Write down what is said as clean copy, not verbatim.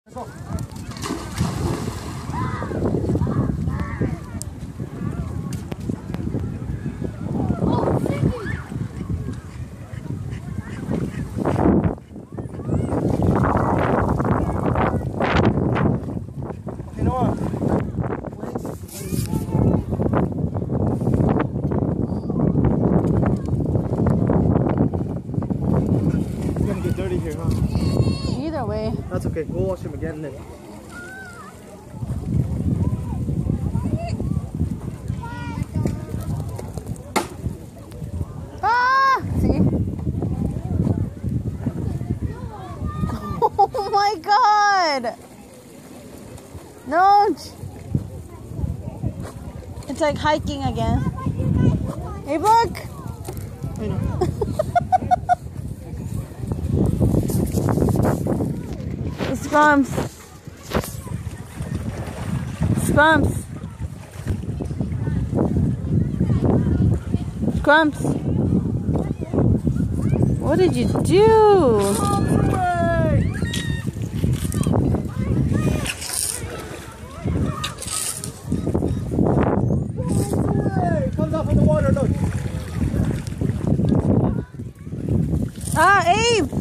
Dirty here, huh? Either way. That's okay. We'll wash him again then. Ah! See? Oh my god! No! It's like hiking again. Hey, look! I know. Scrumps. Scrumps. Scrumps. What did you do? Comes up in the water, look. Ah, Abe!